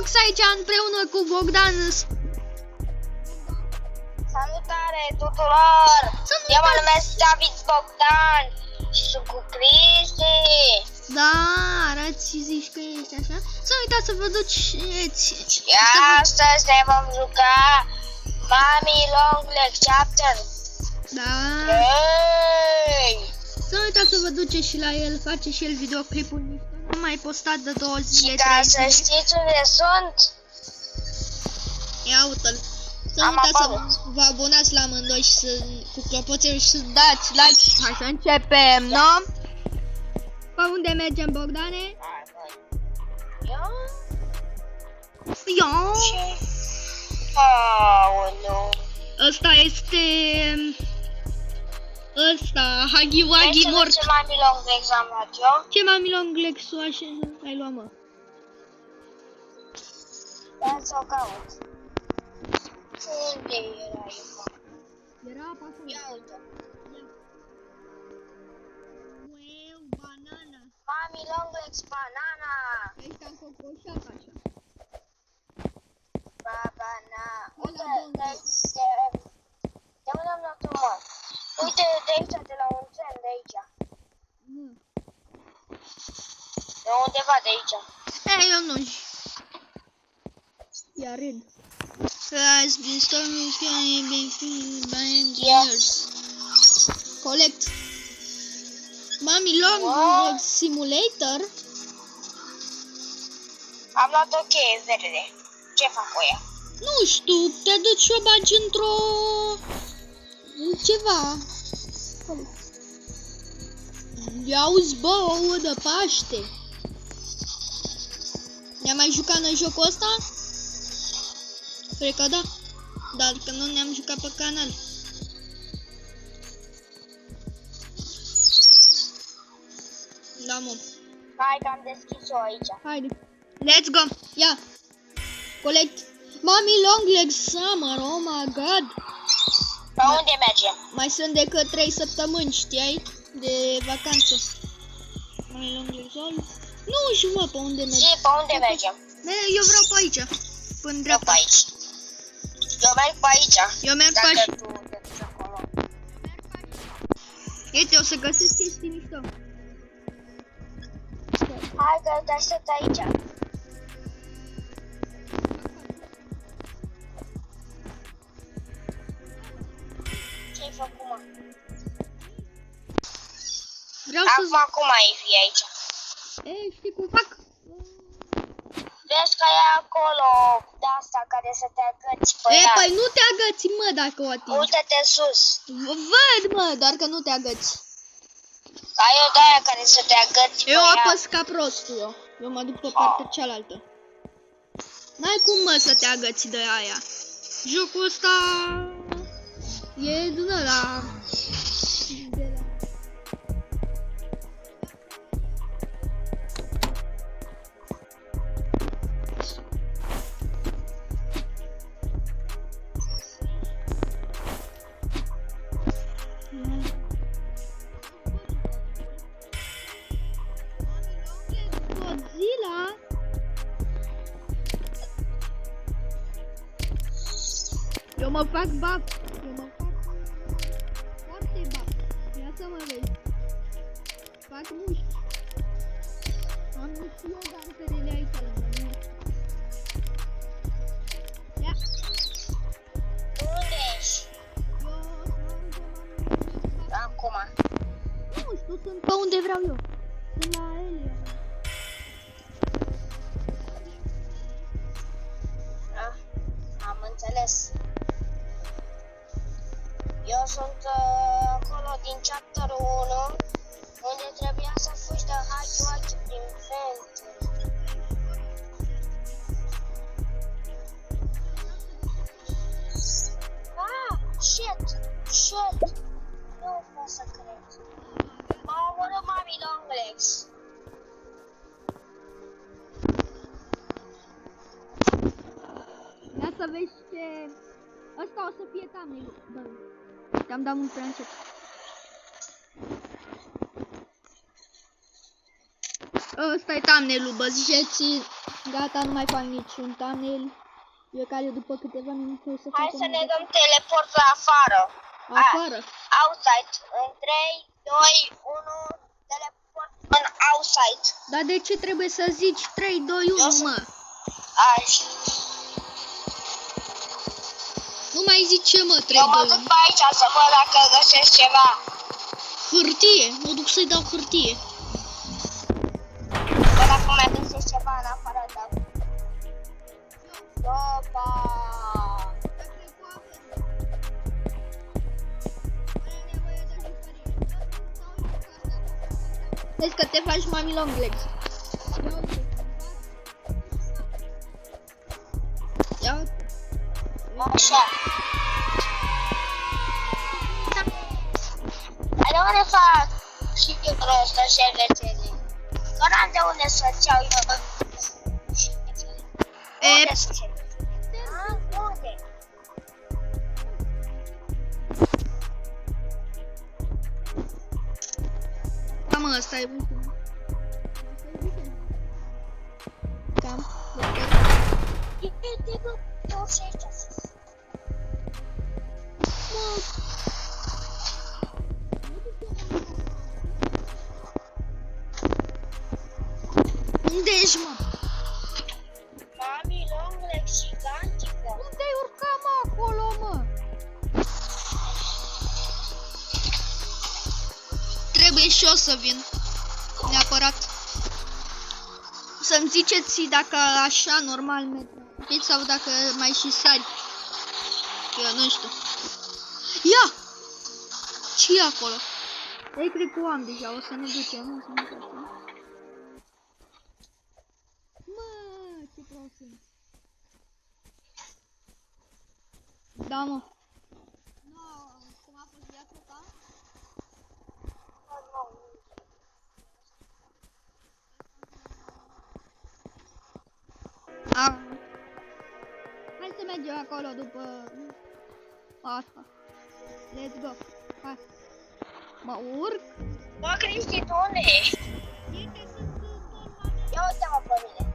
Roblox aici împreună cu Bogdan. Salutare tuturor! Eu mă numesc David Bogdan și sunt cu Cristi. Da, arăți și zici că ești așa. Să nu uitați să vă duceți. Și astăzi ne vom juca Mami Long Leg Chapter. Da. 3. Să nu uitați să vă duceți și la el, face și el videoclipul mișto. Nu mai postat de 2 zile, Și ca să știți unde sunt, ia uite-l. Să nu uitați să vă abonați la amândoi și cu clopoțelul și să dați like. Hai să începem, nu? Pe unde mergem, Bogdane? Ia. aoleu. Ăsta este... Ăsta, Huggy Wuggy mort. Ce Mami Long Legs am luat eu? Ce Mami Long Legs-ul așa ai luat, mă? Ia să o caut. Unde era eu, mă? Era apa acolo. Ia uite. Ueu, banana. Mami Long Legs Banana. Aici am cocoșat așa. Banana. Uite, Ăla de unde am luat-o, mă? Uite, de aici, de la un tren, de aici. De undeva de aici. Ei, eu nu. Ia red. Has been storming sky been filled by engineers. Collect. Mami Long Legs Simulator. Am luat o cheie verde. Ce fac cu ea? Nu știu, te duci și o bagi într-o... ceva. Ia-uzi, bă, ouă de Paște. Ne-am mai jucat noi jocul ăsta? Cred că da. Dar că nu ne-am jucat pe canal. Da, mă. Hai că am deschis-o aici. Haide. Let's go. Ia. Collect. Mami Long Legs Summer, oh my god. Pe unde mergem? Mai sunt decât 3 săptămâni, știai? De vacanță. Mami Long Legs all. Nu știu, mă, pe unde mergem. Și pe unde mergem? Eu vreau pe aici. Până Eu dreapta. pe aici. Eu merg pe aici. Eu merg pe Dacă aici. tu te duci acolo. Uite, o să găsesc chestii mișto. Hai că te aștept aici. Ce-ai făcut, mă? Vreau să... Acum cum ai fi aici? Ei, știi cum fac? Vezi că e acolo de asta care să te agăți pe E, ea. păi nu te agăți, mă, dacă o atingi. Uite-te sus. Văd, mă, doar că nu te agăți. Ai o de-aia care să te agăți pe Eu ea. apăs ca prostul, eu. Eu mă duc pe partea cealaltă. N-ai cum, mă, să te agăți de aia. Jocul ăsta... e din ăla... Godzilla? Eu mă fac buff. Eu mă fac foarte buff. Ia să mă vezi. Fac mușchi. Am niște yoganterele aici lângă mine. Ia. Unde ești? Acum. Nu știu, sunt pe unde vreau eu. Sunt la ele. Am înțeles. Eu sunt acolo din chapterul 1, unde trebuia să fugi de Huggy Wuggy prin venturi. Ah, shit! Nu pot să cred. M-a omorât Mami Long Legs. Ia să vezi ce... Ăsta o să fie thumbnail-ul. Bă, te-am dat mult prea încet. Ăsta e thumbnail-ul, bă, ziceți, gata, nu mai fac niciun thumbnail. Eu care după câteva minute o să fac. Hai să ne dăm teleport la afară. Afară? Outside. În 3, 2, 1, teleport în outside. Dar de ce trebuie să zici 3, 2, 1, mă? Așa. Nu mai zice, mă, 3, Eu 2, 1. mă duc pe aici să văd dacă găsesc ceva. Hârtie, mă duc să-i dau hârtie. Bă, dacă mai găsesc ceva în afară, da. Opa! Vezi că te faci mami long legs. Ia uite. Așa. Dar de unde fac și ăsta șervețele? Că n-am de unde să-ți iau eu șervețele. Unde sunt șervețele? Unde? Da, mă, ăsta e ultimul. Cam. E bă, eu și aici sus. Unde ești, mă? Mami, long leg gigantică. Unde ai urcat, mă, acolo, mă? Trebuie și eu să vin. Neapărat. Să-mi ziceți dacă așa normal merge sau dacă mai și sari. Eu nu știu. Ia! Ce e acolo? Ei, cred că o am deja, o să ne ducem, o să ne ducem. Mă, ce prost sunt. Da, mă. Nu, cum a fost viața ta? Hai să mergem acolo după asta. Let's go. Hai. Mă urc. Bă, Cristi, tu unde ești? Ia uite-mă pe mine.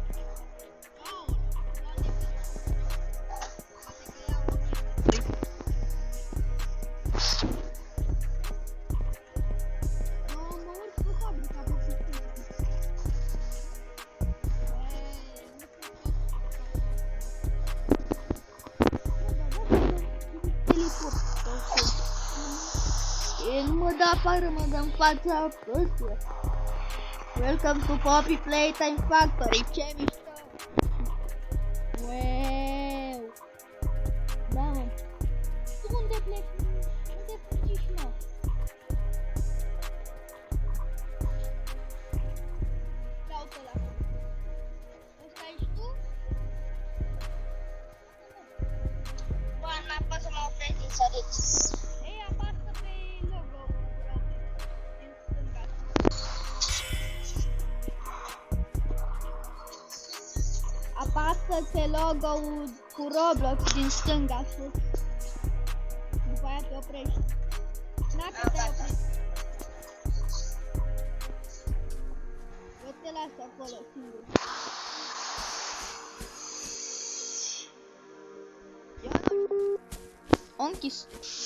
Mă dă afară, mă dă în fața căsuie. Welcome to Poppy Playtime Factory. Ce mișto! Wow! Da, mă. Tu unde pleci? Unde fugiși, mă? Ia uite la. Ăsta ești tu? Bă, n-am pot să mă opresc din sărit. Ei, apasă pe logo. Din stânga. Apasă pe logo-ul cu Roblox din stânga sus. După aia te oprești. Dacă te oprești. Eu te las acolo singur. O închis.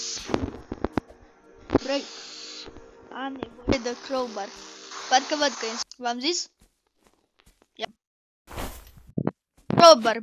Break. Am nevoie de crowbar. Parcă văd că e. V-am zis? Ia. Crowbar.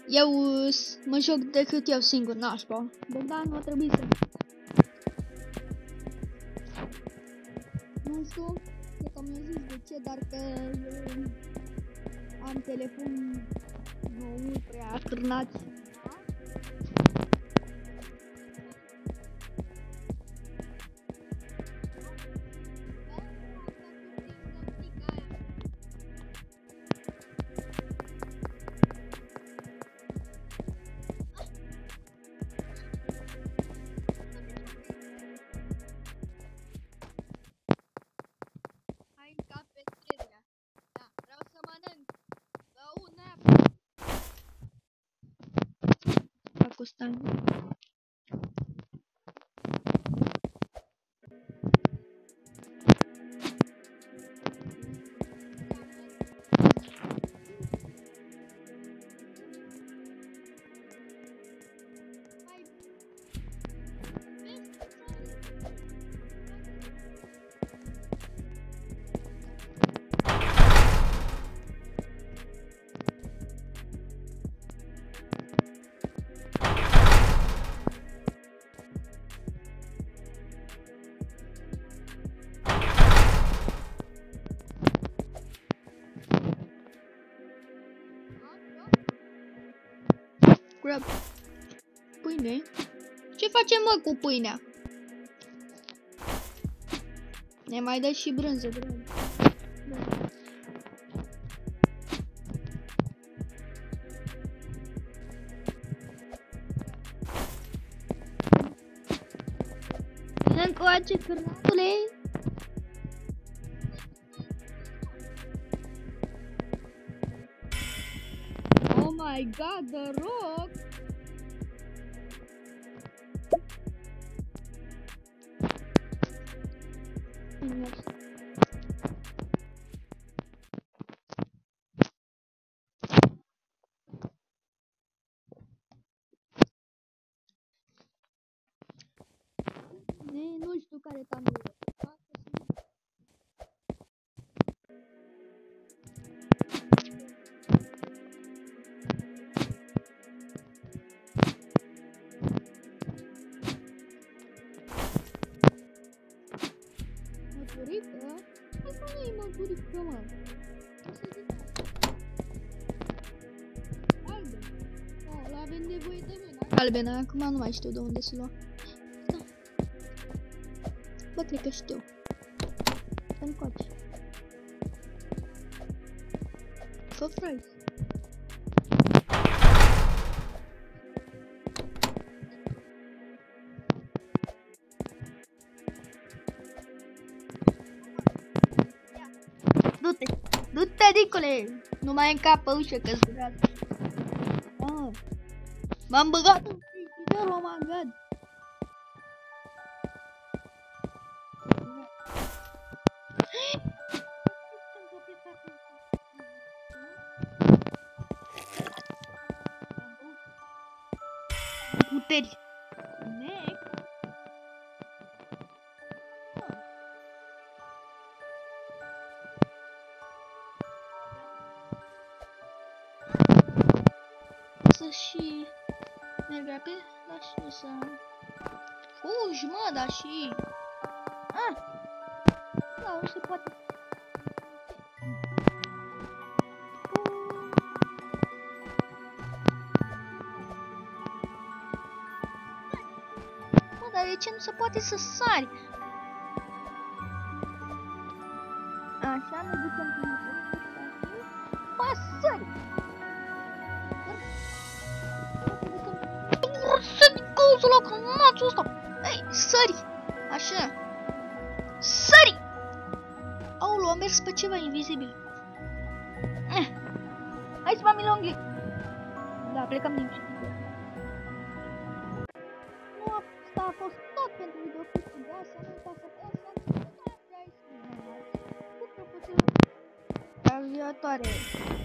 Eu mă joc decât eu singur, nașpa. Bogdan nu a trebuit să... Nu știu, cred că mi-a zis de ce, dar că am telefon nu prea cârnat. Costan. Grab. Pâine? Ce facem, mă, cu pâinea? Ne mai dă și brânză, brânză. Încoace, cârnatule! Oh my god, The Rock! Nu știu care tablou. Măturică? Hai că nu e măturică, mă. Galben. Oh, ăla avem nevoie de mine. Galben, acum nu mai știu de unde să lua. Bă, cred că știu. Încoace. Fă fries. Du-te! Du-te, dicule! Nu mai încapă ușă că-s băgat. M-am băgat în frigider, oh my god! Puteri. Next. Să și merg rapid, dar și nu să fugi, mă, dar și da, nu se poate. De ce nu se poate să sari? Așa, ne ducem până pasări! Să din căuțul la cămațul ăsta! Ei, sări! Așa! Sări! Aulu, am mers pe ceva invizibil. Hai să mami longhi! Da, plecăm din ce. Asta a fost tot pentru videoclipul de asta. Nu uitați să apăsați la viitoare.